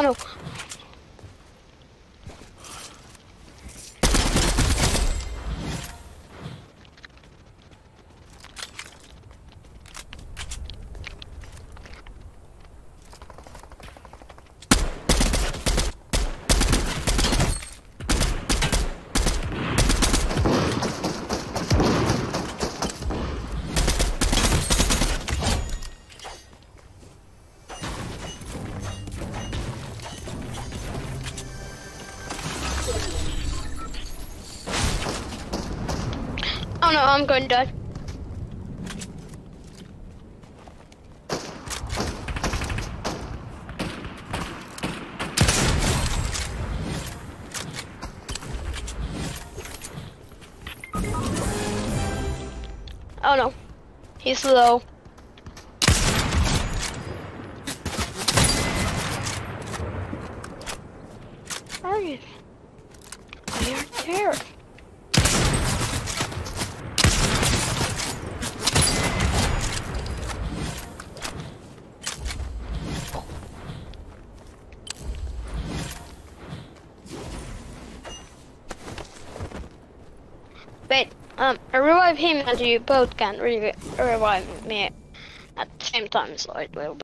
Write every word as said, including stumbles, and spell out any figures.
no. Oh no, I'm going to die. Oh no, he's low. Where are you? Oh, you're there. Wait, um, I revive him and you both can re revive me at the same time, so it will be